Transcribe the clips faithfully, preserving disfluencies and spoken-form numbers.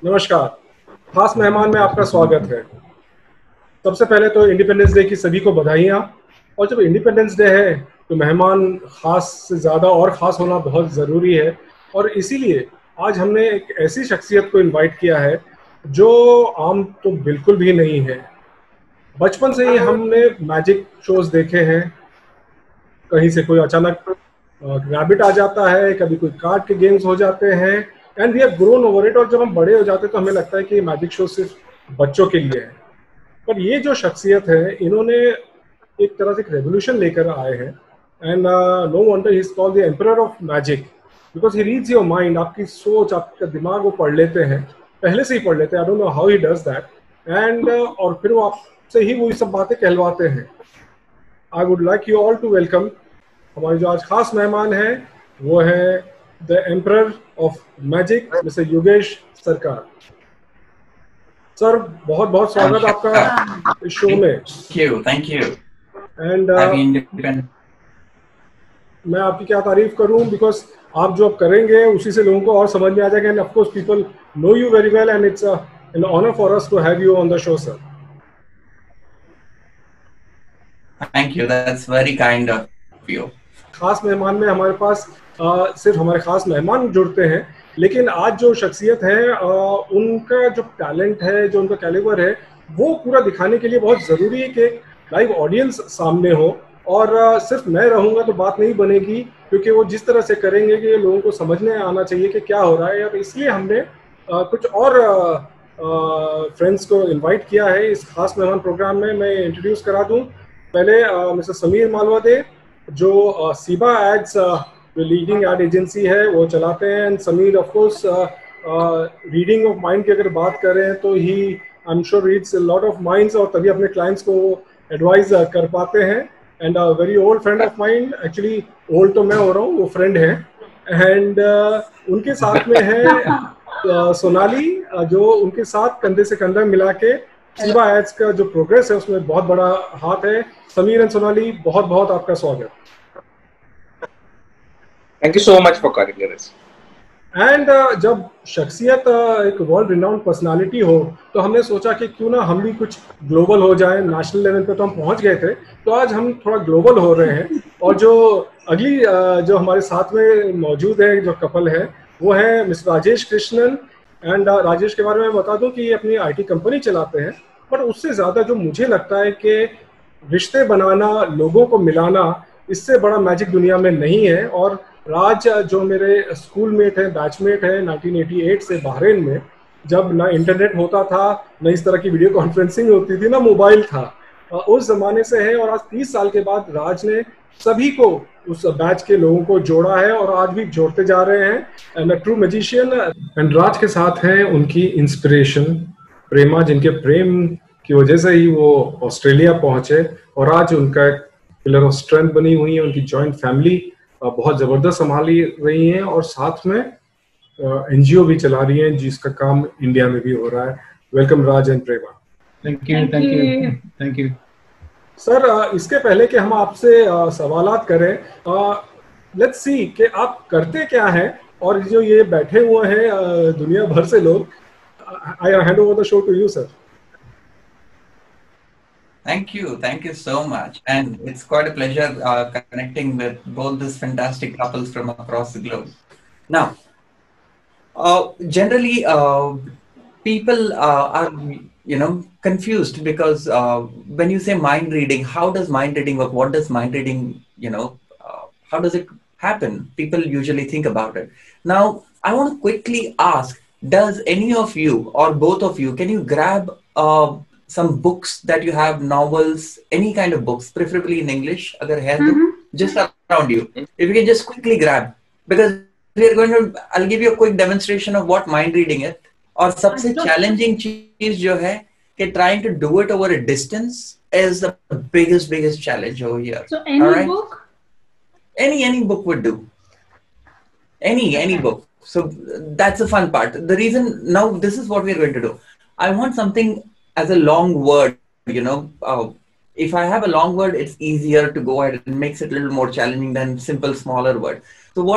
नमस्कार, खास मेहमान में आपका स्वागत है। सबसे पहले तो इंडिपेंडेंस डे की सभी को बधाइयाँ। और जब इंडिपेंडेंस डे है तो मेहमान खास से ज़्यादा और ख़ास होना बहुत ज़रूरी है। और इसीलिए आज हमने एक ऐसी शख्सियत को इनवाइट किया है जो आम तो बिल्कुल भी नहीं है। बचपन से ही हमने मैजिक शोज देखे हैं। कहीं से कोई अचानक रैबिट आ जाता है, कभी कोई कार्ड के गेम्स हो जाते हैं, and we have grown over it. और जब हम बड़े हो जाते हैं तो हमें लगता है कि मैजिक शो सिर्फ बच्चों के लिए है। पर ये जो शख्सियत है, इन्होंने एक तरह से एक रेवोल्यूशन लेकर आए हैं। And no wonder he is called the emperor of magic, because he reads your mind. आपकी सोच, आपका दिमाग वो पढ़ लेते हैं, पहले से ही पढ़ लेते हैं। I don't know how he does that. And और फिर वो आपसे ही वो सब बातें कहलवाते हैं। I would like you all to welcome हमारे जो आज खास मेहमान हैं, वो है the emperor of magic, mister Yogesh Sarkar. Sir, बहुत बहुत स्वागत आपका इस शो में। Thank you, thank you. And मैं आपकी क्या तारीफ करूं, बिकॉज आप जो आप करेंगे उसी से लोगों को और समझ में आ जाएगा। And of course people know you very well and it's an honour for us to have you on the show sir. Thank you, that's very kind of you. खास मेहमान में हमारे पास आ, सिर्फ हमारे खास मेहमान जुड़ते हैं, लेकिन आज जो शख्सियत है आ, उनका जो टैलेंट है, जो उनका कैलिबर है, वो पूरा दिखाने के लिए बहुत ज़रूरी है कि लाइव ऑडियंस सामने हो। और आ, सिर्फ मैं रहूँगा तो बात नहीं बनेगी, क्योंकि वो जिस तरह से करेंगे कि लोगों को समझने आना चाहिए कि क्या हो रहा है। और इसलिए हमने आ, कुछ और फ्रेंड्स को इन्वाइट किया है इस खास मेहमान प्रोग्राम में। मैं इंट्रोड्यूस करा दूँ। पहले मिस्टर समीर मालवादे, जो सीबा एड्स जो लीडिंग एड एजेंसी है वो चलाते हैं। And Sameer of course reading of mind की अगर बात करें तो he I am sure reads a lot of minds, और तभी अपने क्लाइंट्स को एडवाइस कर पाते हैं। And very old friend of mind, actually old तो मैं हो रहा हूँ, वो फ्रेंड है। एंड uh, उनके साथ में है uh, सोनाली, uh, जो उनके साथ कंधे से कंधा मिला के सीबा एड्स का जो प्रोग्रेस है उसमें बहुत बड़ा हाथ है। समीर एंड सोनाली, बहुत बहुत आपका स्वागत। Thank you so much for calling us. And जब शख्सियत uh, एक वर्ल्ड रिनाउंड पर्सनालिटी हो, तो हमने सोचा कि क्यों ना हम भी कुछ ग्लोबल हो जाए। नेशनल लेवल पे तो हम पहुंच गए थे, तो आज हम थोड़ा ग्लोबल हो रहे हैं। और जो अगली uh, जो हमारे साथ में मौजूद है, जो कपल है, वो है mister Rajesh Krishnan. And uh, Rajesh के बारे में बता दूं कि ये अपनी आईटी कंपनी चलाते हैं। पर उससे ज़्यादा जो मुझे लगता है कि रिश्ते बनाना, लोगों को मिलाना, इससे बड़ा मैजिक दुनिया में नहीं है। और राज जो मेरे स्कूल मेट है, बैचमेट है नाइनटीन एटी एट से बहरीन में, जब ना इंटरनेट होता था, ना इस तरह की वीडियो कॉन्फ्रेंसिंग होती थी, ना मोबाइल था, उस जमाने से है। और आज तीस साल के बाद राज ने सभी को, उस बैच के लोगों को जोड़ा है और आज भी जोड़ते जा रहे हैं। And a true magician. And Raj के साथ हैं उनकी इंस्पिरेशन प्रेमा, जिनके प्रेम की वजह से ही वो ऑस्ट्रेलिया पहुंचे और आज उनका एक पिलर ऑफ स्ट्रेंथ बनी हुई है। उनकी जॉइंट फैमिली बहुत जबरदस्त संभाली रही हैं और साथ में एनजीओ भी चला रही हैं, जिसका काम इंडिया में भी हो रहा है। Welcome Raj and Prema. Thank you, thank you, thank you sir. इसके पहले कि हम आपसे सवालात करें, लेट्स सी कि आप करते क्या हैं, और जो ये बैठे हुए हैं दुनिया भर से लोग। I hand over the show to you sir. Thank you, thank you so much, and it's quite a pleasure uh, connecting with both these fantastic couples from across the globe. Now, uh, generally, uh, people uh, are, you know, confused because uh, when you say mind reading, how does mind reading work? What does mind reading, you know, uh, how does it happen? People usually think about it. Now, I want to quickly ask: does any of you or both of you, can you grab uh, some books that you have, novels, any kind of books, preferably in English, agar hai to, mm-hmm. just around you. If you can just quickly grab, because we are going to, I'll give you a quick demonstration of what mind reading is. और सबसे challenging चीज जो है कि trying to do it over a distance is the biggest biggest challenge over here. So any right? book? Any any book would do. Any okay. any book. So that's the fun part. The reason now, this is what we are going to do. I want something as a long word, you know. Uh, if I have a long word, it's easier to go ahead and makes it a little more challenging than simple smaller word. So what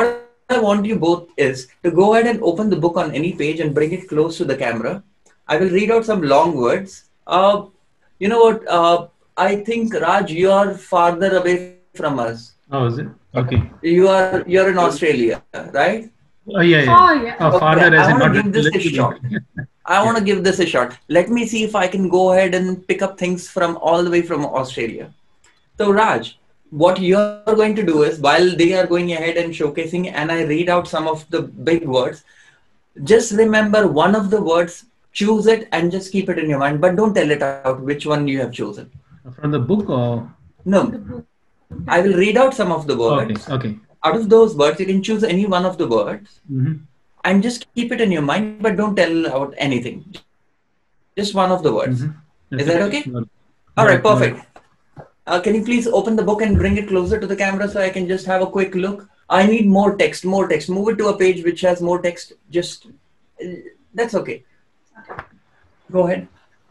I want you both is to go ahead and open the book on any page and bring it close to the camera. I will read out some long words. Uh, you know what? Uh, I think Raj, you are farther away from us. Oh, is it? Okay. You are you're in Australia, right? Oh, yeah, yeah. Oh, yeah. Oh, Okay, farther as I in want not to give this a literally. shot. I want to give this a shot. Let me see if I can go ahead and pick up things from all the way from Australia. So Raj, what you're going to do is while they are going ahead and showcasing and I read out some of the big words, just remember one of the words, choose it and just keep it in your mind, but don't tell it out which one you have chosen. From the book or? No, I will read out some of the words. Okay, okay. Out of those words, you can choose any one of the words. Mm-hmm. And just keep it in your mind, but don't tell out anything. Just one of the words. Mm-hmm. Is that okay? Well, All right, well, perfect. Uh, can you please open the book and bring it closer to the camera so I can just have a quick look? I need more text, more text. Move it to a page which has more text. Just, uh, that's okay. Go ahead.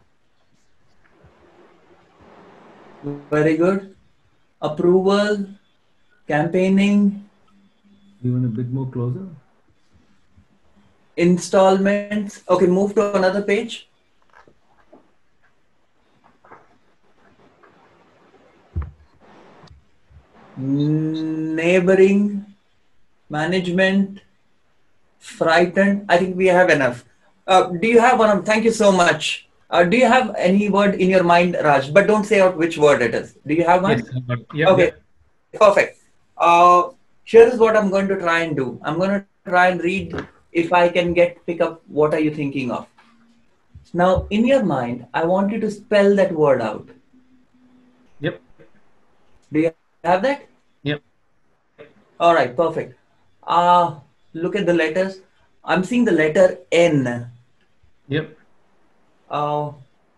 Very good. Approval, campaigning, You want a bit more closer? installments. Okay, move to another page. Neighboring, management, frightened. I think we have enough. Uh, do you have one? Of, thank you so much. Uh, do you have any word in your mind, Raj? But don't say out which word it is. Do you have one? Yes. But, yeah, Okay, perfect. Uh, here is what I'm going to try and do. I'm going to try and read if I can get pick up what are you thinking of. Now, in your mind, I want you to spell that word out. Yep. Do you have that? Yep. All right, perfect. Uh, look at the letters. I'm seeing the letter N. Yep. Uh,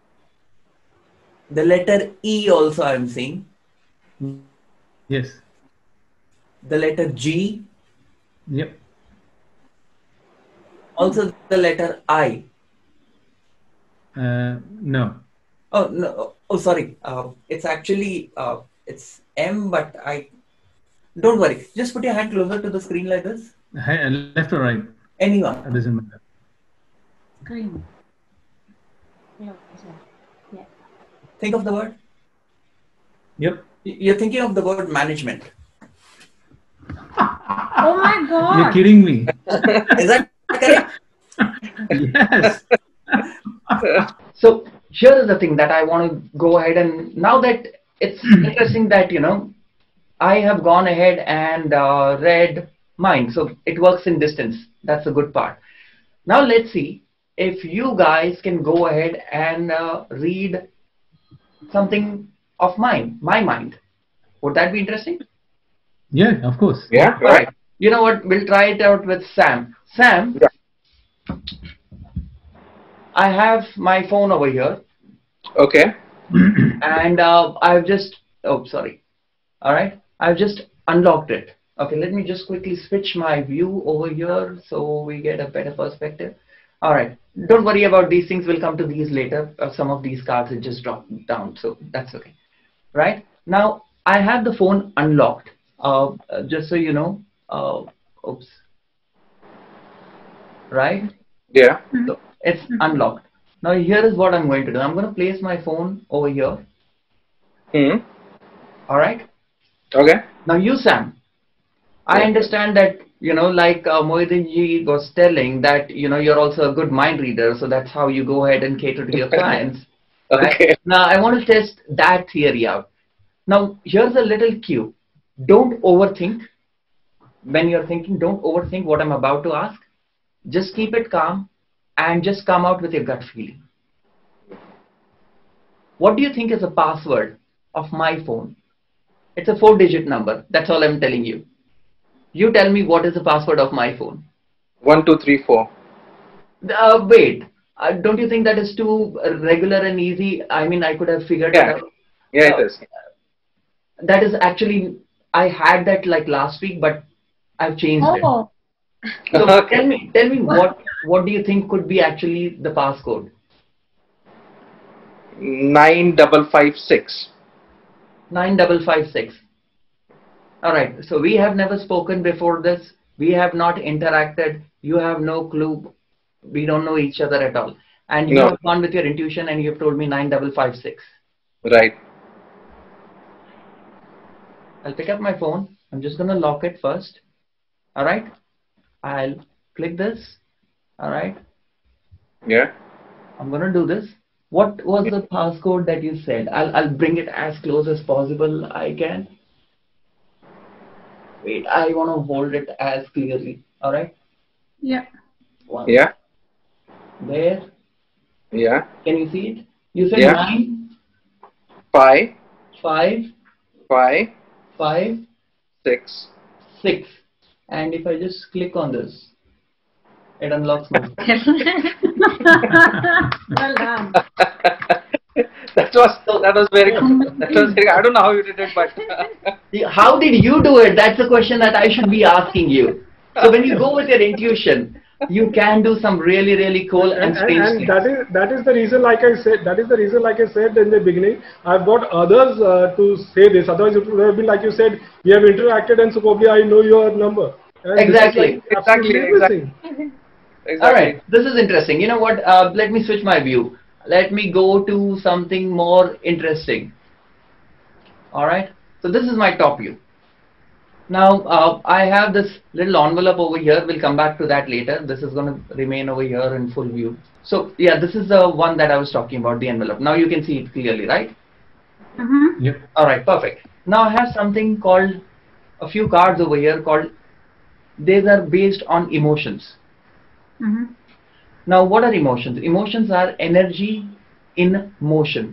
the letter E also I'm seeing. Yes. The letter G. Yep. Also the letter I. Uh, no. Oh, no. Oh, sorry. Uh, it's actually, uh, it's M, but I, don't worry. Just put your hand closer to the screen like this. Hi- Left or right? Anyone. It doesn't matter. Green. Yeah. Yeah. Think of the word. Yep. Y- You're thinking of the word management. Oh my God. You're kidding me. Is that correct? Yes. So here is the thing that I want to go ahead and now that it's interesting that, you know, I have gone ahead and uh, read mine. So it works in distance. That's the good part. Now let's see if you guys can go ahead and uh, read something of mine, my mind. Would that be interesting? Yeah, of course. Yeah, All right. You know what? We'll try it out with Sam. Sam, Yeah. I have my phone over here. Okay. And uh, I've just, oh, sorry. All right. I've just unlocked it. Okay, let me just quickly switch my view over here so we get a better perspective. All right. Don't worry about these things. We'll come to these later. Uh, some of these cards it just dropped down. So that's okay. Right. Now, I have the phone unlocked. Uh, uh, just so you know. Uh, oops. Right. Yeah. So it's unlocked. Now here is what I'm going to do. I'm going to place my phone over here. Hmm. All right. Okay. Now you, Sam, I understand that, you know, like uh, Mohiddin ji was telling that, you know, you're also a good mind reader. So that's how you go ahead and cater to your clients. Right? Okay. Now I want to test that theory out. Now here's a little cue. Don't overthink. When you're thinking, don't overthink what I'm about to ask. Just keep it calm and just come out with your gut feeling. What do you think is the password of my phone? It's a four digit number. That's all I'm telling you. You tell me what is the password of my phone. One, two, three, four. Uh, wait, uh, don't you think that is too uh, regular and easy? I mean, I could have figured Yeah. it out. Yeah, Uh, it is. That is actually, I had that like last week, but I've changed it. Oh, So Okay. tell me, tell me what, what do you think could be actually the passcode? Nine double five six. nine five five six. All right. So we have never spoken before this, We have not interacted. You have no clue. We don't know each other at all. And you No. have gone with your intuition and you have told me nine double five six. Right. I'll pick up my phone. I'm just gonna lock it first. All right. I'll click this. All right. Yeah. I'm gonna do this. What was the passcode that you said? I'll I'll bring it as close as possible I can. Wait, I wanna hold it as clearly. All right. Yeah. One. Yeah. There. Yeah. Can you see it? You said Yeah. nine, Five. five, Five. five, Six. six. And if I just click on this, it unlocks my Well done. that was that was very good. That was very, I don't know how you did it, but How did you do it? That's a question that I should be asking you. So when you go with your intuition, you can do some really, really cool and And, and, strange and things. that is that is the reason, like I said, that is the reason, like I said in the beginning, I've got others uh, to say this. Otherwise, it would have been like you said, we have interacted, and so probably I know your number. And this is, Exactly. like, absolutely Exactly, amazing. exactly. All right, this is interesting. You know what? Uh, let me switch my view. Let me go to something more interesting. All right. So this is my top view. Now uh, I have this little envelope over here. We'll come back to that later. This is going to remain over here in full view. So yeah, this is the one that I was talking about, the envelope. Now you can see it clearly, right? Mm-hmm. Yep. All right, perfect. Now I have something called a few cards over here called. These are based on emotions. Mm-hmm. Now, what are emotions? Emotions are energy in motion.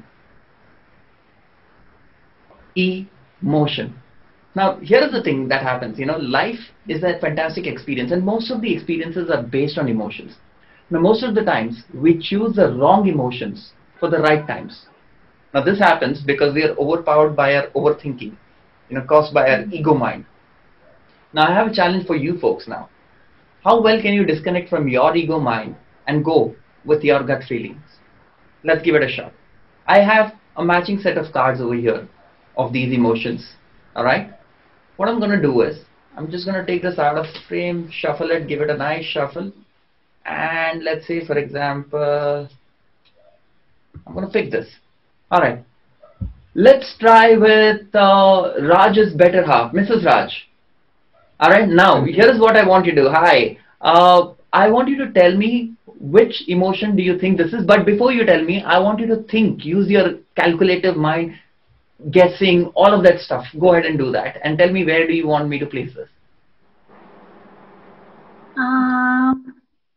Emotion. Now, here is the thing that happens. You know, life is a fantastic experience, and most of the experiences are based on emotions. Now, most of the times, we choose the wrong emotions for the right times. Now, this happens because we are overpowered by our overthinking, you know, caused by our ego mind. Now, I have a challenge for you folks now. How well can you disconnect from your ego mind and go with your gut feelings? Let's give it a shot. I have a matching set of cards over here of these emotions. All right. What I'm going to do is I'm just going to take this out of frame, shuffle it, give it a nice shuffle. And let's say, for example, I'm going to pick this. All right. Let's try with uh, Raj's better half, Missus Raj. All right. Now, here's what I want you to do. Hi. Uh, I want you to tell me which emotion do you think this is. But before you tell me, I want you to think, use your calculative mind, guessing, all of that stuff. Go ahead and do that. And tell me, where do you want me to place this? Um,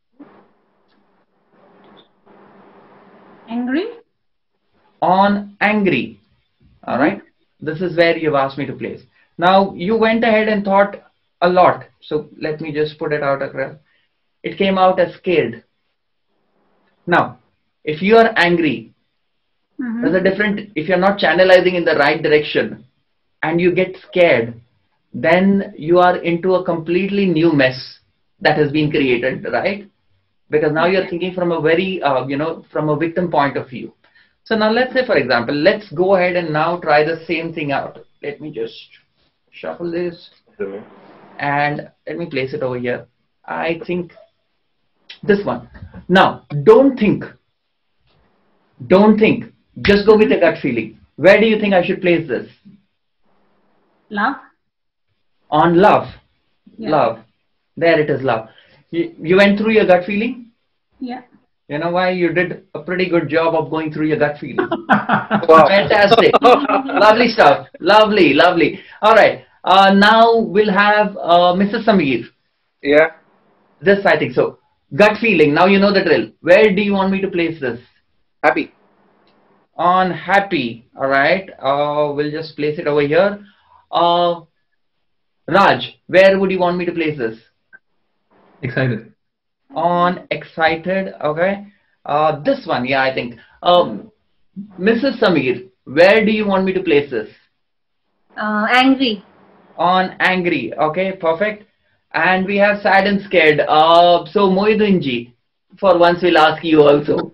angry? On angry. All right. This is where you've asked me to place. Now, you went ahead and thought a lot. So let me just put it out across. It came out as scared. Now, if you are angry, Mm-hmm. there's a different, if you're not channelizing in the right direction and you get scared, then you are into a completely new mess that has been created, right? Because now you're thinking from a very, uh, you know, from a victim point of view. So now let's say, for example, let's go ahead and now try the same thing out. Let me just shuffle this and let me place it over here. I think this one. Now, don't think. Don't think. Just go with your gut feeling. Where do you think I should place this? Love? On love. Yeah. Love. There it is, love. You, you went through your gut feeling? Yeah. You know why? You did a pretty good job of going through your gut feeling. Wow. Fantastic. Lovely stuff. Lovely, lovely. All right. Uh, now we'll have uh, Missus Sameer. Yeah. This, I think so. Gut feeling. Now you know the drill. Where do you want me to place this? Happy. On happy. All right. Uh, we'll just place it over here. Uh, Raj, where would you want me to place this? Excited. On excited. Okay. Uh, this one. Yeah, I think. Um, Missus Sameer, where do you want me to place this? Uh, angry. On angry. Okay, perfect. And we have sad and scared. Uh, so Mohiddinji, for once we'll ask you also.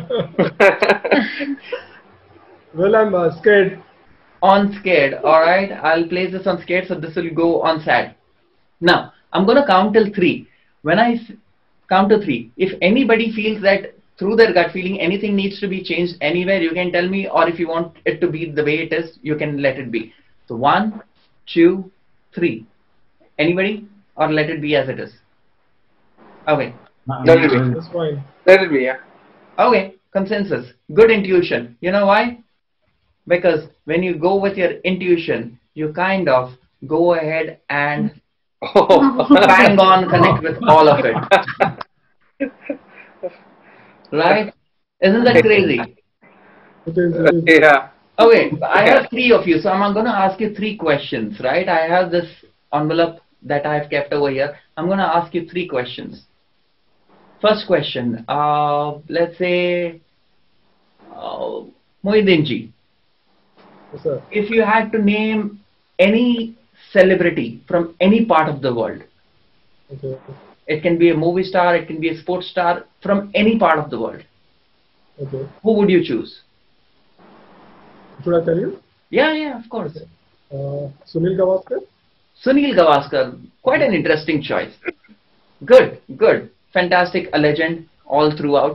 Well, I'm uh, scared. On scared. All right. I'll place this on scared. So this will go on sad. Now, I'm going to count till three. When I s- count to three, if anybody feels that through their gut feeling anything needs to be changed anywhere, you can tell me, or if you want it to be the way it is, you can let it be. So one, two, three. Anybody? Or let it be as it is? Okay. Uh, Let it be. uh, That's fine. Let it be, yeah. Okay, consensus. Good intuition. You know why? Because when you go with your intuition, you kind of go ahead and bang on connect with all of it. Right? Isn't that crazy? It is, it is. Yeah. Okay, I have three of you, so I'm going to ask you three questions, right? I have this envelope that I've kept over here. I'm going to ask you three questions. First question, uh, let's say, uh, Mohiddin ji, Yes, sir. if you had to name any celebrity from any part of the world, Okay. it can be a movie star, it can be a sports star from any part of the world, Okay. who would you choose? Should I tell you? Yeah, yeah, of course. Uh, Sunil Gavaskar. Sunil Gavaskar, quite an interesting choice. Good, good. Fantastic, a legend all throughout.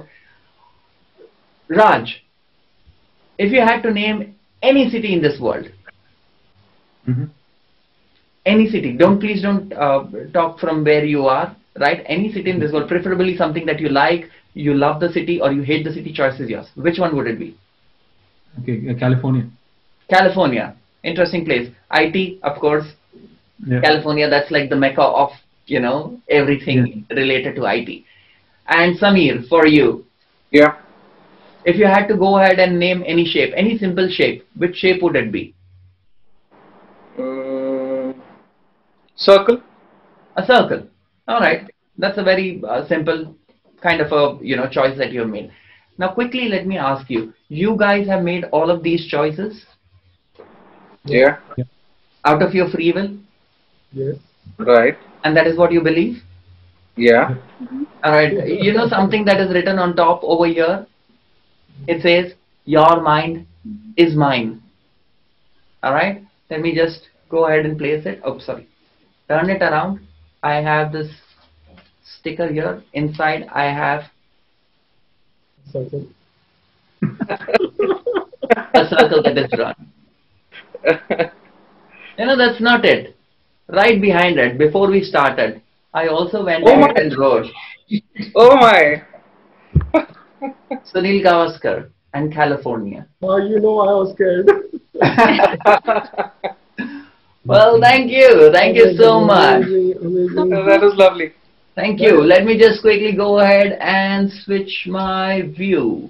Raj, if you had to name any city in this world, mhm. any city, don't please don't uh, talk from where you are, right? Any city in this world, preferably something that you like, you love the city or you hate the city, choice is yours. Which one would it be? Okay, uh, California. California, interesting place. I T, of course. Yeah. California, that's like the mecca of, you know, everything related to I T. And Samir, for you. Yeah. If you had to go ahead and name any shape, any simple shape, which shape would it be? Mm, circle. A circle. All right. That's a very uh, simple kind of a, you know, choice that you have made. Now, quickly, let me ask you, you guys have made all of these choices Yeah. out of your free will? Yes. Right. And that is what you believe? Yeah. All right. You know something that is written on top over here? It says, your mind is mine. All right. Let me just go ahead and place it. Oh, sorry. Turn it around. I have this sticker here. Inside, I have Circle. a circle that is drawn. You know, that's not it. Right behind it, before we started, I also went Oh ahead my. and wrote Oh my. Sunil Gavaskar and California. Uh, you know, I was scared. Well, thank you. Thank you so much. Amazing, amazing. That was lovely. Thank you. Let me just quickly go ahead and switch my view.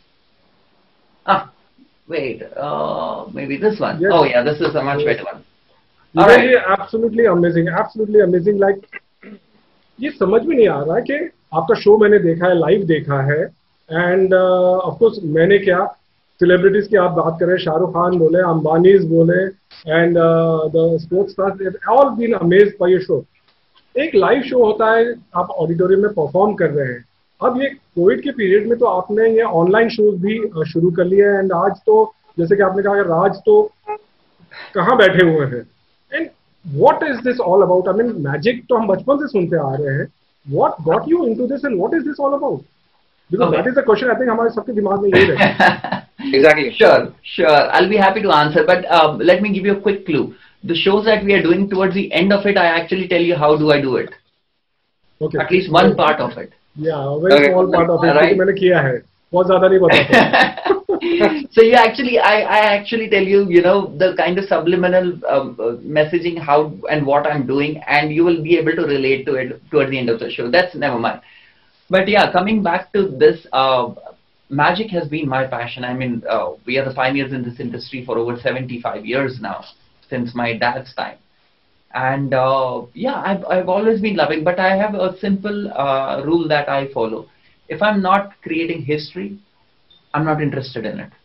Ah, wait. Uh, maybe this one. Yes. Oh, yeah, this is a much better one. ये All right. ये absolutely amazing, absolutely amazing. Like ये समझ में नहीं आ रहा कि आपका show मैंने देखा है, लाइव देखा है, एंड ऑफ कोर्स मैंने क्या सेलिब्रिटीज की आप बात करें, शाहरुख खान बोले, अंबानीज बोले, and the sports stars, all been amazed by your show. एक लाइव शो होता है, आप ऑडिटोरियम में परफॉर्म कर रहे हैं. अब ये कोविड के पीरियड में तो आपने ये ऑनलाइन शोज भी शुरू कर लिए हैं, एंड आज तो जैसे कि आपने कहा राज तो कहाँ बैठे हुए हैं. And what is this all about? I mean magic तो हम बचपन से सुनते आ रहे हैं. What got you into this and what is this all about? Because that is the question I think हमारे सबके दिमाग में यही रहता है. Exactly. Sure, sure. I'll be happy to answer, but uh, let me give you a quick clue. The shows that we are doing towards the end of it, I actually tell you how do I do it. Okay. At least one part of it. Yeah, a very Okay. small part of it. Right. क्योंकि मैंने किया है, बहुत ज़्यादा नहीं बताता. So you actually, I, I actually tell you, you know, the kind of subliminal um, uh, messaging, how and what I'm doing, and you will be able to relate to it towards the end of the show. That's never mind. But yeah, coming back to this, uh, magic has been my passion. I mean, uh, we are the pioneers in this industry for over seventy-five years now, since my dad's time. And uh, yeah, I've, I've always been loving, but I have a simple uh, rule that I follow. If I'm not creating history, I'm not interested in it.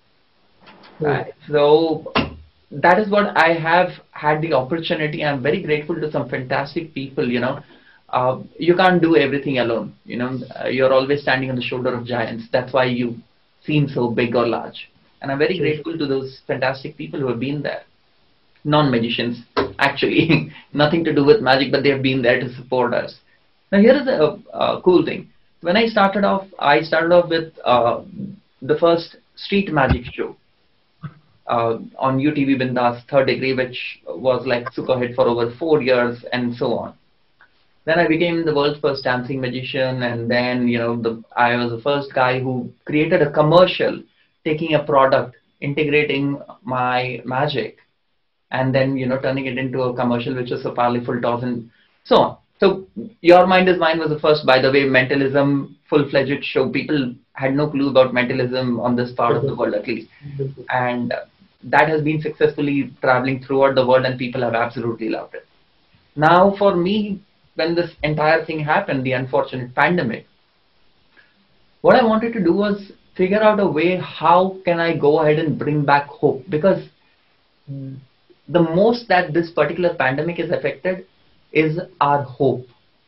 Right. So that is what I have had the opportunity. I'm very grateful to some fantastic people, you know. Uh, you can't do everything alone, you know. Uh, you're always standing on the shoulder of giants. That's why you seem so big or large. And I'm very grateful to those fantastic people who have been there. non-magicians, actually, nothing to do with magic, but they have been there to support us. Now, here is a, a cool thing. When I started off, I started off with uh, the first street magic show uh, on U T V Bindas Third Degree, which was like super hit for over four years and so on. Then I became the world's first dancing magician, and then, you know, the, I was the first guy who created a commercial, taking a product, integrating my magic, and then, you know, turning it into a commercial which was a powerful toss and so on. So Your Mind is Mine was the first, by the way, mentalism full-fledged show. People had no clue about mentalism on this part of the world, at least. And that has been successfully traveling throughout the world, and people have absolutely loved it. Now, for me, when this entire thing happened, the unfortunate pandemic, what I wanted to do was figure out a way how can I go ahead and bring back hope, because the most that this particular pandemic is affected is our hope,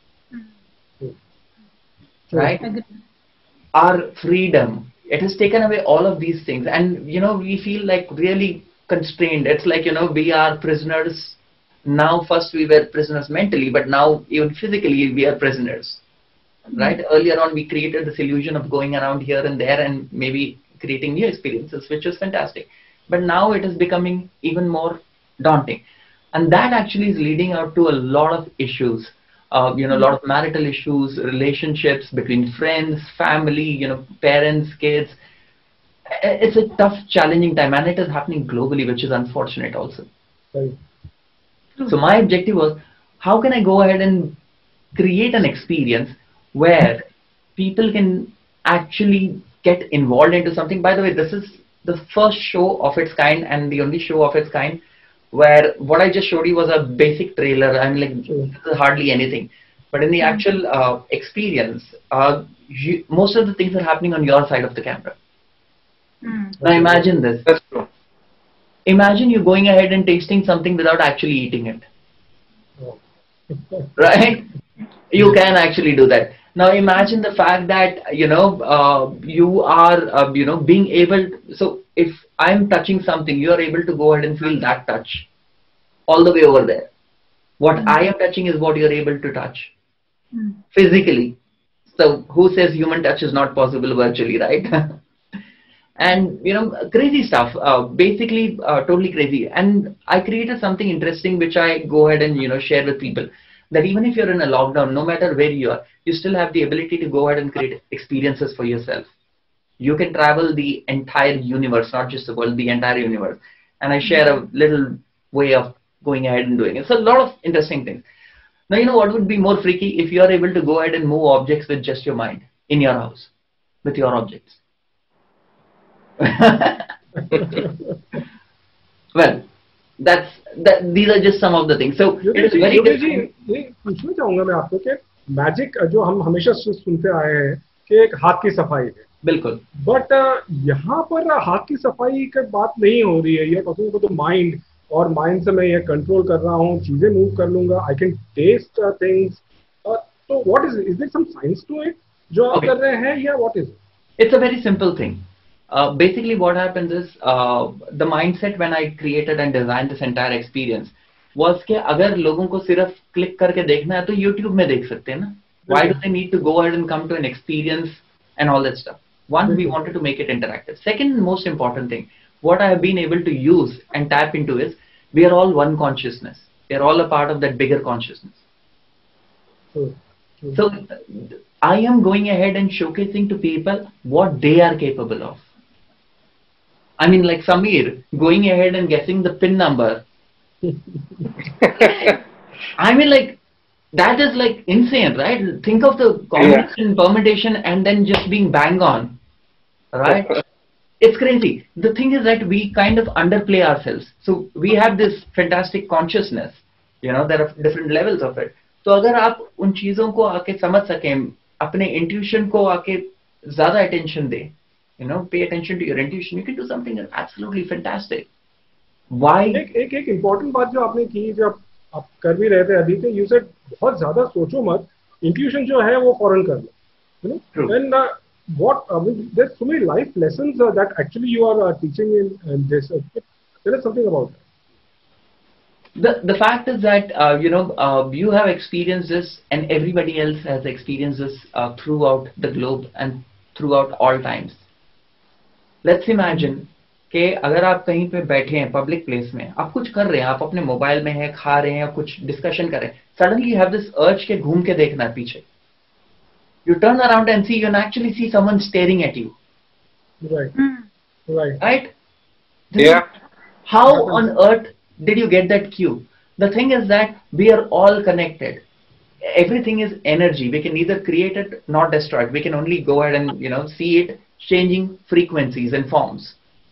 right? Our freedom. It has taken away all of these things, and you know, we feel like really constrained. It's like, you know, we are prisoners now. First we were prisoners mentally, but now even physically we are prisoners, right? Mm-hmm. Earlier on we created this illusion of going around here and there and maybe creating new experiences, which is fantastic, but now it is becoming even more daunting, and that actually is leading out to a lot of issues, uh, you know, a lot of marital issues, relationships between friends, family, you know, parents, kids. It's a tough, challenging time, and it is happening globally, which is unfortunate also. Right. So my objective was, how can I go ahead and create an experience where people can actually get involved into something. By the way, this is the first show of its kind and the only show of its kind where what I just showed you was a basic trailer. I'm like, this is hardly anything. But in the actual uh, experience, uh, you, most of the things are happening on your side of the camera. Mm. Now imagine this. That's true. Imagine you going ahead and tasting something without actually eating it. Right? You can actually do that. Now imagine the fact that, you know, uh, you are, uh, you know, being able to, so if I'm touching something, you are able to go ahead and feel that touch all the way over there. What mm. I am touching is what you are able to touch mm. physically. So who says human touch is not possible virtually, right? And, you know, crazy stuff, uh, basically uh, totally crazy. And I created something interesting which I go ahead and, you know, share with people, that even if you're in a lockdown, no matter where you are, you still have the ability to go ahead and create experiences for yourself. You can travel the entire universe, not just the world, the entire universe. And I share a little way of going ahead and doing it. So a lot of interesting things. Now, you know what would be more freaky? If you are able to go ahead and move objects with just your mind in your house, with your objects. Well, that's that. These are just some of the things. So it is very different. ये पूछना चाहूँगा मैं आपको कि magic जो हम हमेशा सुनते आए हैं कि एक हाथ की सफाई है, बिल्कुल, बट यहाँ पर हाथ की सफाई की बात नहीं हो रही है. ये टॉकिंग अबाउट द माइंड, और माइंड से मैं ये कंट्रोल कर रहा हूँ, चीजें मूव कर लूंगा, आई कैन टेस्ट थिंग्स. तो what is is there some science to it जो आप कर रहे हैं, या what is it? It's a very simple thing. Uh, basically what happens is uh, the mindset when I created and designed this entire experience was कि अगर लोगों को सिर्फ क्लिक करके देखना है तो YouTube में देख सकते हैं ना. Why do they need to go ahead and come to an experience and all that stuff? One, we wanted to make it interactive. Second, most important thing, what I have been able to use and tap into is we are all one consciousness. We are all a part of that bigger consciousness. Mm-hmm. So I am going ahead and showcasing to people what they are capable of. I mean, like Samir going ahead and guessing the pin number. I mean, like, that is like insane, right? Think of the combination, yeah. permutation, and then just being bang on, right? It's crazy. The thing is that we kind of underplay ourselves. So we have this fantastic consciousness, you know, there are different levels of it. So अगर आप उन चीजों को आके समझ सकें, अपने intuition को आके ज़्यादा attention दें, you know, pay attention to your intuition, you can do something absolutely fantastic. Why? एक एक एक important बात जो आपने की, जो आप, आप कर भी रहे थे अभी, कि you said बहुत ज़्यादा सोचो मत, intuition जो है वो फौरन कर लो, you know. True. Then uh, what? I mean, there's so many life lessons uh, that actually you are uh, teaching in, in this. Uh, tell us something about that. the the fact is that uh, you know uh, you have experienced this, and everybody else has experienced this uh, throughout the globe and throughout all times. Let's imagine कि अगर आप कहीं पे बैठे हैं public place में, आप कुछ कर रहे हैं, आप अपने मोबाइल में हैं, खा रहे हैं, कुछ डिस्कशन कर रहे हैं, suddenly you have this urge के घूम के देखना है पीछे. You turn around and see, you can actually see someone staring at you. Right. Mm. Right. Right? This Yeah. is- How on earth did you get that cue? The thing is that we are all connected. Everything is energy. We can neither create it nor destroy it. We can only go ahead and you know see it changing frequencies and forms.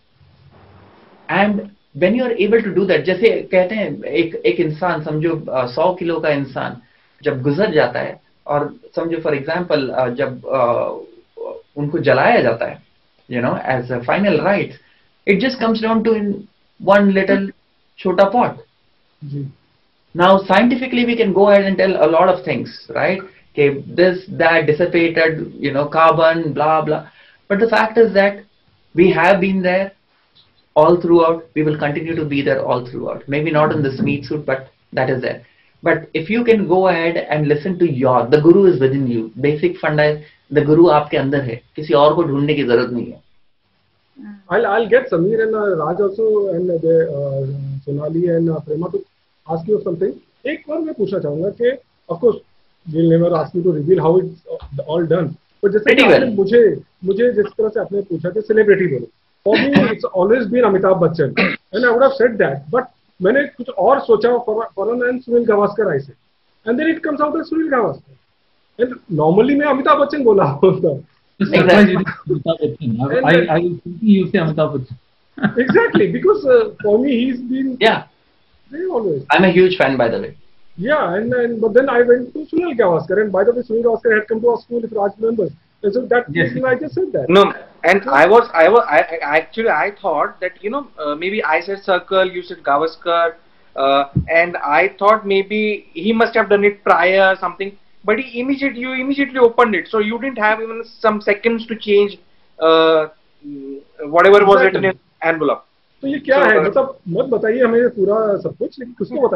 And when you are able to do that, जैसे कहते हैं एक एक इंसान समझो सौ kilo का इंसान जब गुजर जाता है और समझो फॉर एग्जाम्पल जब uh, उनको जलाया जाता है you know as a final rite, it just comes down to in one little chota pot. Ji. Now scientifically we can go ahead and tell a lot of things, right? Okay, this, that, dissipated, you know, carbon, blah blah. But the fact is that we have been there all throughout. We will continue to be there all throughout. Maybe not in this meat suit, but that is there. But if you can go ahead and listen to your, the guru is within you. Basic funda is the guru आपके अंदर है. किसी और को ढूंढने की जरूरत नहीं है. I'll I'll get Samir and uh, Raj also and uh, the, uh, Sonali and uh, Prema to ask you something. एक बार मैं पूछना चाहूँगा कि of course we'll never ask you to reveal how it's all done. But जैसे कि आपने मुझे मुझे जिस तरह से आपने पूछा कि celebrity बोलो. For me it's always been Amitabh Bachchan and I would have said that. But मैंने कुछ और सोचा फौरन एंड सुनील गावस्कर ऐसे. And then it comes out as Sunil Gavaskar. And normally मैं अमिताभ बच्चन बोला होता हूँ. Surprised you didn't say Amitabh Bachchan. I, I, I was thinking you say Amitabh Bachchan. Exactly, because uh, for me he's been Yeah, there always. I'm a huge fan, by the way. Yeah, and, and but then I went to Sunil Gavaskar, and by the way, Sunil Gavaskar had come to our school, if Raj remembers. And so that Yes. reason I just said that. No, and I was, I was, I, I actually, I thought that, you know, uh, maybe I said Circle, you said Gavaskar, uh, and I thought maybe he must have done it prior or something, but he immediately, you immediately opened it, so you didn't have even some seconds to change uh, whatever was written in envelope. तो ये क्या है मतलब मत बताइए हमें पूरा सब कुछ लेकिन कुछ तो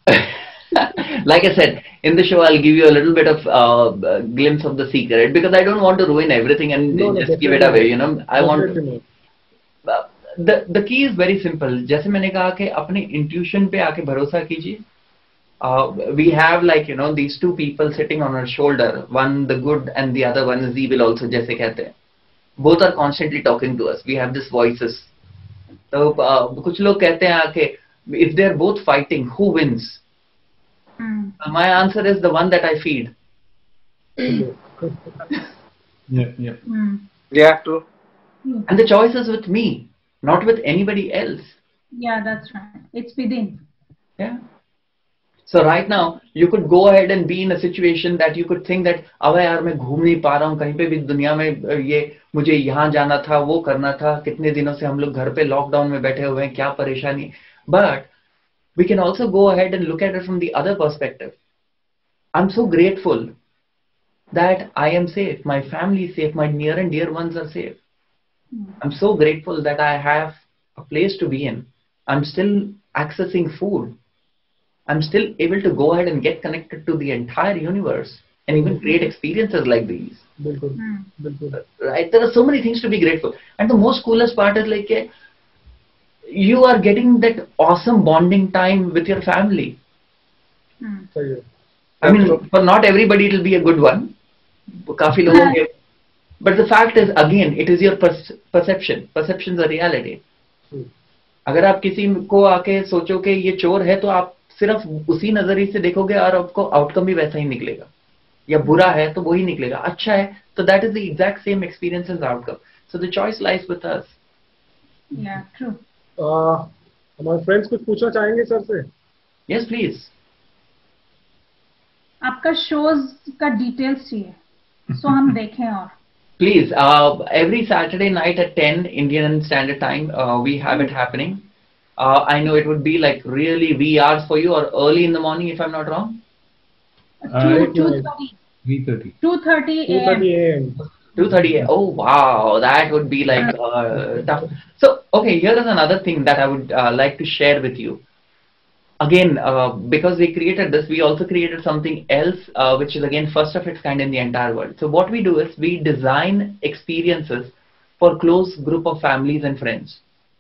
बताइए. Like I said, in the show, I'll give you a little bit of uh, glimpse of the secret because I don't want to ruin everything and No, no, just give it definitely away. You know, I want. Definitely Uh, the the key is very simple. जैसे मैंने कहा कि अपने intuition पे आके भरोसा कीजिए. Uh, we have like you know these two people sitting on our shoulder. One the good and the other one is evil also. जैसे कहते हैं. Both are constantly talking to us. We have these voices. तो uh, कुछ लोग कहते हैं आके if they are both fighting, who wins? Mm. Uh, my answer is the one that I feed. Yeah, yeah. Mm. Yeah, true. And the choice is with me, not with anybody else. Yeah, that's right. It's within. Yeah. So right now, you could go ahead and be in a situation that you could think that अबे यार मैं घूम नहीं पा रहा हूँ कहीं पे भी दुनिया में ये मुझे यहाँ जाना था वो करना था कितने दिनों से हम लोग घर पे लॉकडाउन में बैठे हुए हैं क्या परेशानी. But we can also go ahead and look at it from the other perspective. I'm so grateful that I am safe, my family is safe, my near and dear ones are safe. I'm so grateful that I have a place to be in. I'm still accessing food. I'm still able to go ahead and get connected to the entire universe and even create experiences like these. बिल्कुल Mm. बिल्कुल. Right? There are so many things to be grateful. And the most coolest part is like eh, you are getting that awesome bonding time with your family. Mm. सही है. I mean, for not everybody it will be a good one. काफी लोगों के. But the fact is, again, it is your per- perception. Perception is a reality. Hmm. अगर आप किसी को आके सोचो कि ये चोर है तो आप सिर्फ उसी नजरिए से देखोगे और आपको आउटकम भी वैसा ही निकलेगा. या बुरा है तो वही निकलेगा. अच्छा है तो that is the exact same experience as outcome. So the choice lies with us. Yeah, true. Uh, हमारे फ्रेंड्स कुछ पूछना चाहेंगे सर से. Yes, please. आपका शोज का डिटेल्स चाहिए सो हम देखें और Please, uh, every Saturday night at ten Indian Standard Time, uh, we have it happening. Uh, I know it would be like really wee hours for you or early in the morning if I'm not wrong. two two thirty three thirty. two thirty two a.m. thirty a m two thirty. Oh wow, that would be like uh, tough. So okay, here is another thing that I would uh, like to share with you. again, uh, because we created this, we also created something else, uh, which is again first of its kind in the entire world. So what we do is we design experiences for close group of families and friends.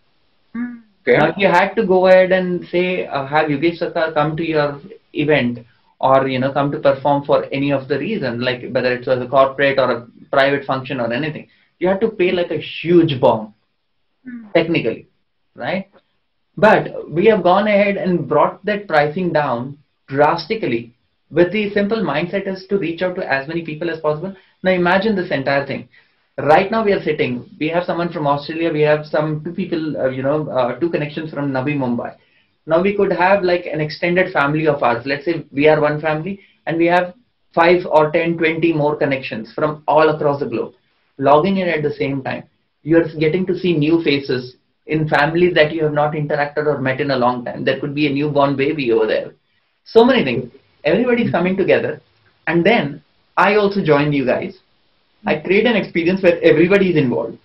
Okay. Now, if you had to go ahead and say, uh, have Yogesh Sarkar come to your event, or you know, come to perform for any of the reason, like whether it was a corporate or a private function or anything, you had to pay like a huge bomb, technically, right? But we have gone ahead and brought that pricing down drastically with the simple mindset is to reach out to as many people as possible. Now imagine this entire thing. Right now we are sitting, we have someone from Australia, we have some two people, uh, you know, uh, two connections from Navi Mumbai. Now we could have like an extended family of ours. Let's say we are one family and we have five or ten, twenty more connections from all across the globe. Logging in at the same time, you're getting to see new faces in families that you have not interacted or met in a long time. There could be a newborn baby over there. So many things. Everybody's coming together. And then I also join you guys. I create an experience where everybody is involved.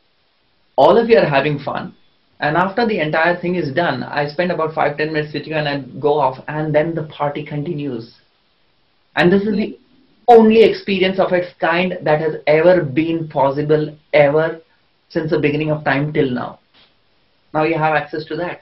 All of you are having fun. And after the entire thing is done, I spend about five, ten minutes sitting and I go off and then the party continues. And this is the only experience of its kind that has ever been possible ever since the beginning of time till now. Now you have access to that.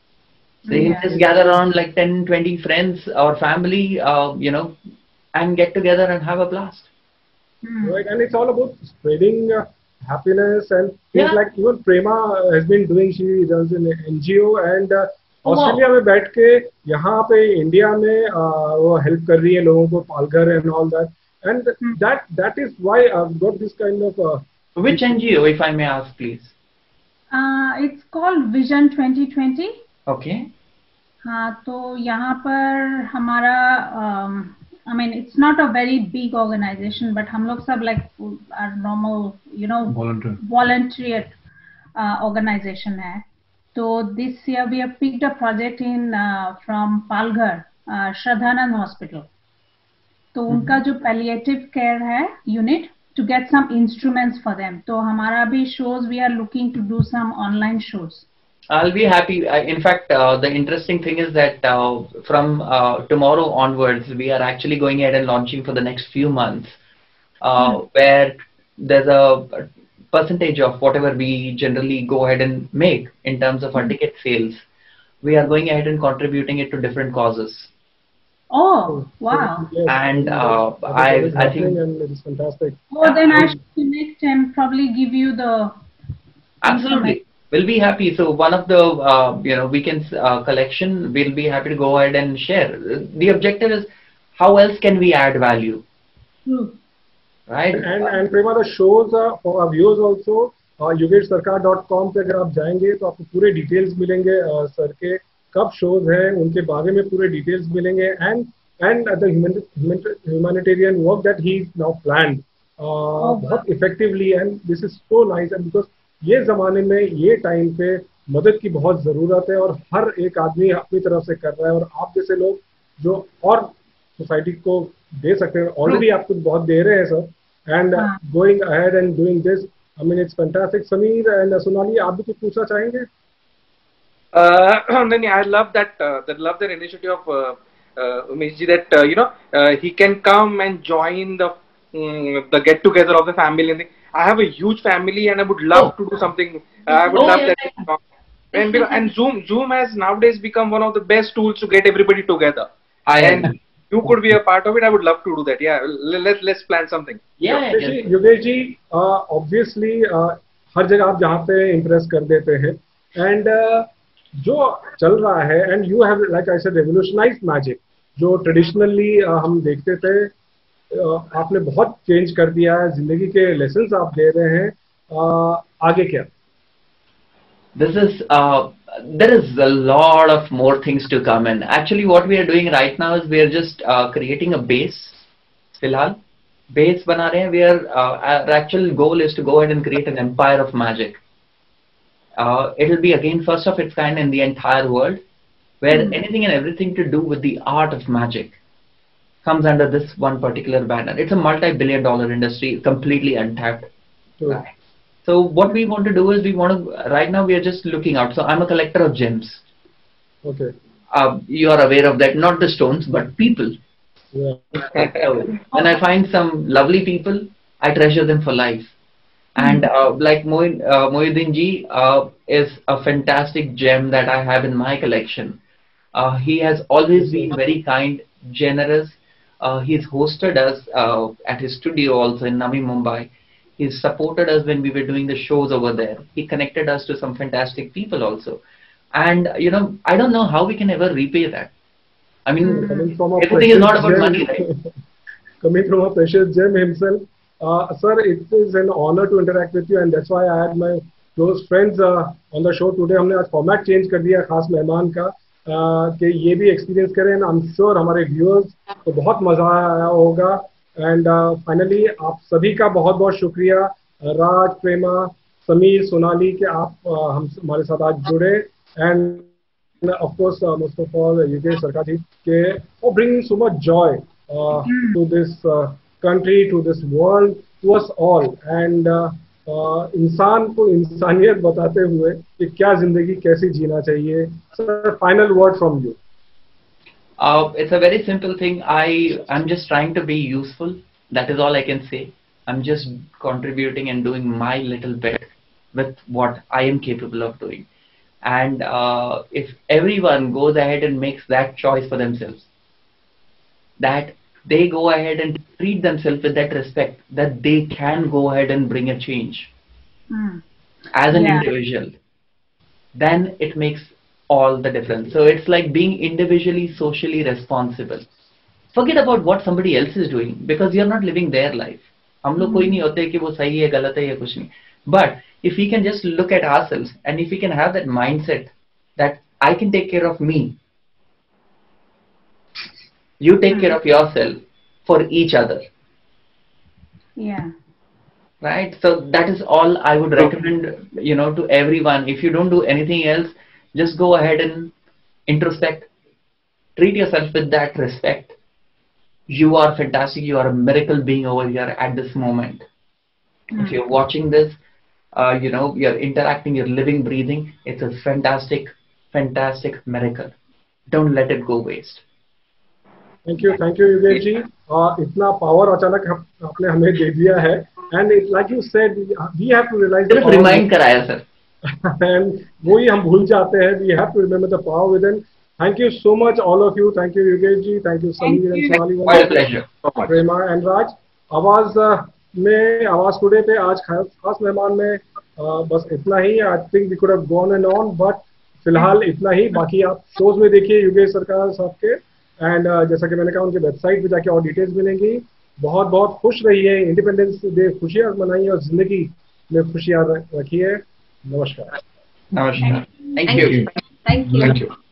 So you Yeah. can just gather around like ten, twenty friends or family, uh, you know, and get together and have a blast. Right, and it's all about spreading uh, happiness and things Yeah. like even Prema has been doing. She does an N G O and uh, Oh, wow. Australia में बैठ के यहाँ पे India में uh, वो help कर रही है लोगों को Palghar and all that and that that is why I got this kind of Which N G O, if I may ask, please? Uh, it's called Vision twenty twenty. Okay. हाँ, तो यहाँ पर हमारा I mean it's not a very big organisation but हम लोग सब like normal you know Volunteer. volunteer organisation है. तो this year we have picked a project in from Palghar Shraddhanand hospital. तो उनका जो पैलिएटिव केयर है unit to get some instruments for them. तो हमारा भी shows we are looking to do some online shows. I'll be happy. I, in fact, uh, the interesting thing is that uh, from uh, tomorrow onwards, we are actually going ahead and launching for the next few months, uh, mm. where there's a percentage of whatever we generally go ahead and make in terms of our mm. ticket sales. We are going ahead and contributing it to different causes. Oh, wow. Yes, And uh, that I, is I think and it's fantastic. Oh, then I should connect and probably give you the. Absolutely. We'll be happy. So one of the uh, you know weekends uh, collection, we'll be happy to go ahead and share. The objective is how else can we add value, True. right? And and Prema, the shows uh, for our viewers also. uh, yogesh sarkar dot com पे अगर आप जाएंगे तो आपको पूरे details मिलेंगे uh, sir के कब शोज हैं उनके बारे में पूरे डिटेल्स मिलेंगे and and the humanitarian work that he now planned बहुत effectively and this is so nice and because ये जमाने में ये टाइम पे मदद की बहुत जरूरत है और हर एक आदमी अपनी तरफ से कर रहा है और आप जैसे लोग जो और सोसाइटी को दे सकते हैं ऑलरेडी आप कुछ बहुत दे रहे हैं sir and going ahead and doing this I mean it's fantastic. Sameer and Sonali, आप भी कुछ पूछना चाहेंगे? Uh, then I love that. Uh, that love that initiative of uh, uh, Umeshji, that uh, you know uh, he can come and join the um, the get together of the family. And I have a huge family, and I would love Oh. to do something. Uh, I would Oh, love yeah, that. yeah. And because- and Zoom Zoom has nowadays become one of the best tools to get everybody together. I And you could be a part of it. I would love to do that. Yeah, L- let's let's plan something. yeah, Yogesh yeah, जी, yes. Yogesh ji, obviously हर जगह आप जहाँ पे impress कर देते हैं and uh, जो चल रहा है and you have like I said revolutionised magic जो ट्रेडिशनली हम देखते थे, uh, आपने बहुत चेंज कर दिया है, जिंदगी के लेसन्स आप दे रहे हैं. uh, आगे क्या? This is uh, there is a lot of more things to come in. Actually, what we are doing right now is we are just uh, creating a base. फिलहाल base बना रहे हैं. We are uh, our actual goal is to go ahead and create an empire of magic. Uh, it will be again first of its kind in the entire world, where mm. anything and everything to do with the art of magic comes under this one particular banner. It's a multi-billion dollar industry, completely untapped. Sure. Right. So what we want to do is we want to, right now we are just looking out. So I'm a collector of gems. Okay. uh, you are aware of that, not the stones, but people. Yeah. When I find some lovely people, I treasure them for life. And uh, like Moin, uh, Mohyuddin ji uh, is a fantastic gem that I have in my collection. Uh, he has always been very kind, generous. Uh, he's hosted us uh, at his studio also in Navi Mumbai. He's supported us when we were doing the shows over there. He connected us to some fantastic people also. And, you know, I don't know how we can ever repay that. I mean, Coming from a everything is not about gem, money, right? Coming from a precious gem himself, uh, sir, it is an honor to interact with you, and that's why I had my close friends uh, on the show today. हमने आज format change कर दिया खास मेहमान का uh, कि ये भी experience करें, and I'm sure हमारे viewers को बहुत मजा आया होगा. And uh, finally आप सभी का बहुत बहुत शुक्रिया, राज, प्रेमा, समीर, सोनाली कि आप uh, हम हमारे साथ आज जुड़े. And of course, uh, most of all, Yogesh Sarkar for bringing so much joy uh, mm. to this uh, country, to this world, to us all. And uh, uh, इंसान को इंसानियत बताते हुए कि क्या जिंदगी कैसी जीना चाहिए. Sir, final word from you. Uh, it's a very simple thing. I I'm just trying to be useful. That is all I can say. I'm just contributing and doing my little bit with what I am capable of doing. And uh, if everyone goes ahead and makes that choice for themselves, that they go ahead and treat themselves with that respect, that they can go ahead and bring a change mm. as an yeah. individual, then it makes all the difference. So it's like being individually, socially responsible. Forget about what somebody else is doing, because you're not living their life. हम लोग कोई नहीं होते कि वो सही है, गलत है या कुछ नहीं. But if we can just look at ourselves, and if we can have that mindset that I can take care of me, you take mm. care of yourself for each other. Yeah. Right? So that is all I would recommend, you know, to everyone. If you don't do anything else, just go ahead and introspect. Treat yourself with that respect. You are fantastic. You are a miracle being over here at this moment. Mm. If you're watching this, Uh, you know, you're interacting, you're living, breathing. It's a fantastic, fantastic miracle. Don't let it go waste. Thank you, thank you, Yogesh ji. Uh, इतना power अचानक आपने हमें दे दिया है. And it, like you said, we have to realize. सिर्फ remind कराया sir. And वही हम भूल जाते हैं. We have to remember the power within. Thank you so much, all of you. Thank you, Yogesh ji. Thank you, Sameer and Sonali. My pleasure. Prema and Raj. आवाज uh, में आवाज today पे आज खास खास मेहमान में आ, बस इतना ही. I think we could have gone and on, but फिलहाल इतना ही. बाकी आप शोज में देखिए योगेश सरकार साहब के. एंड uh, जैसा कि मैंने कहा, उनके वेबसाइट पे जाके और डिटेल्स मिलेंगी. बहुत बहुत खुश रहिए, इंडिपेंडेंस डे खुशियां मनाइए और जिंदगी में खुशियां रखिए. नमस्कार. नमस्कार. Thank you. Thank you.